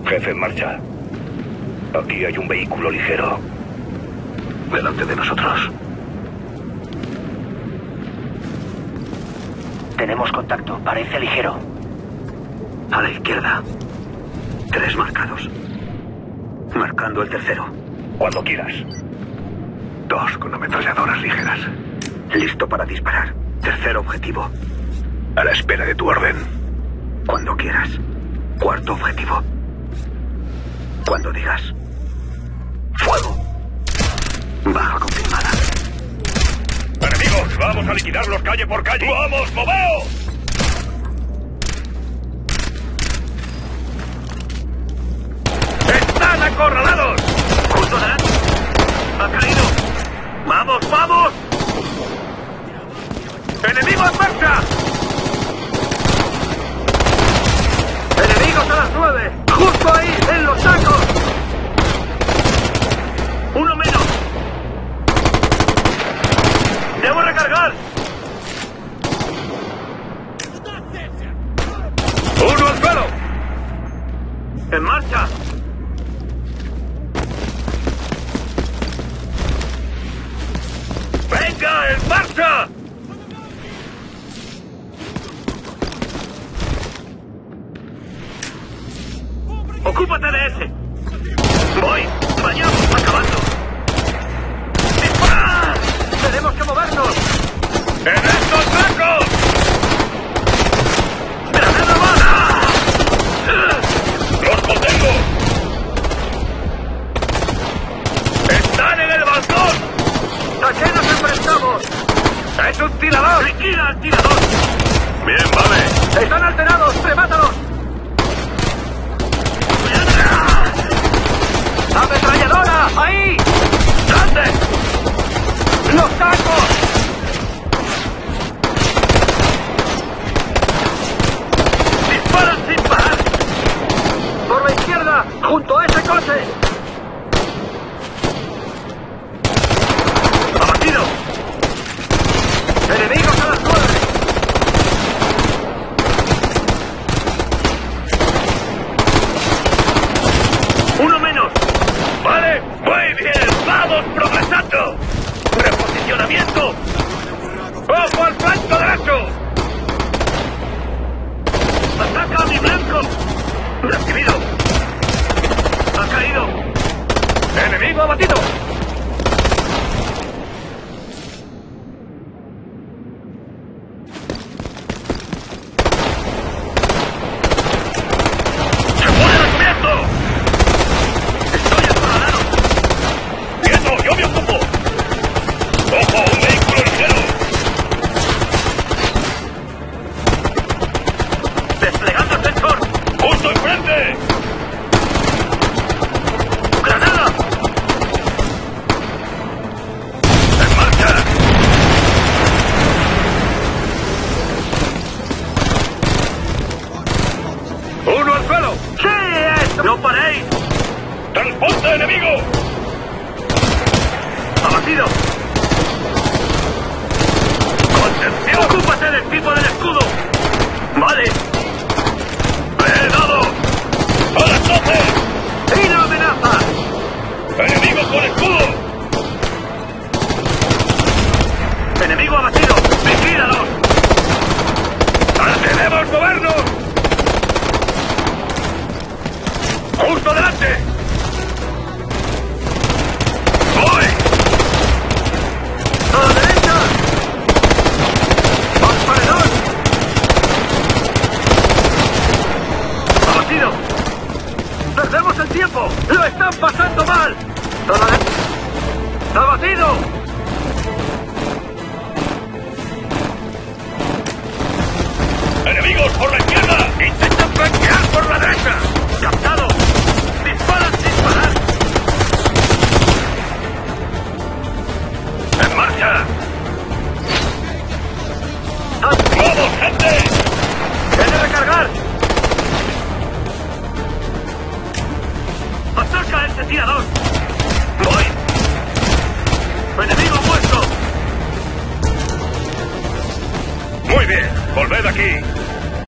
Jefe, en marcha. Aquí hay un vehículo ligero. Delante de nosotros. Tenemos contacto. Parece ligero. A la izquierda. 3 marcados. Marcando el tercero. Cuando quieras. 2 con ametralladoras ligeras. Listo para disparar. Tercer objetivo. A la espera de tu orden. Cuando quieras. Cuarto objetivo. Cuando digas. Fuego. Baja confirmada. ¡Enemigos! ¡Vamos a liquidarlos calle por calle! ¡Vamos, moveos! ¡Están acorralados! ¡Justo delante! ¡Ha caído! ¡Vamos, vamos! ¡Enemigo en marcha! ¡Enemigos a las 9! ¡Justo ahí, en los sacos! ¡Uno menos! ¡Debo recargar! ¡Uno al suelo! ¡En marcha! ¡Venga, en marcha! ¡Ocúpate de ese! ¡Voy! ¡Vayamos acabando! ¡Dispara! ¡Tenemos que movernos! ¡En estos sacos! ¡Granada bala! ¡Los contengo! ¡Están en el balcón! ¿A qué nos enfrentamos? ¡Es un tirador! ¡Liquida al tirador! Bien, vale. ¡Están alterados! ¡Remátalos! ¡Ametralladora! ¡Ahí! ¡Grande! ¡Los tacos! ¡Disparan sin parar! ¡Por la izquierda! ¡Junto a ese coche! ¡Abatido! ¡Enemigos a las 9! ¡Uno menos! ¡Vale! ¡Muy bien! ¡Vamos progresando! ¡Reposicionamiento! ¡Ojo al flanco derecho! ¡Ataca a mi blanco! ¡Recibido! ¡Ha caído! ¡Enemigo abatido! ¡No paréis! ¡Transporte enemigo! ¡Abatido! ¡Contención! ¡Ocúpate del tipo del escudo! ¡Vale! ¡He dado! ¡A las 12! ¡Y la amenaza! ¡Enemigo con escudo! ¡Enemigo abatido! ¡Vigílalos! ¡Debemos movernos! ¡Justo delante! ¡Voy! ¡A la derecha! ¡Al paredón! ¡Abatido! ¡Perdemos el tiempo! ¡Lo están pasando mal! ¡A la derecha! ¡Abatido! ¡Enemigos por la izquierda! ¡Intentan flanquear por la derecha! ¡Captado! ¡Disparan sin parar! ¡En marcha! ¡Vamos, gente! ¡Quiere recargar! ¡Ataca a ese tirador!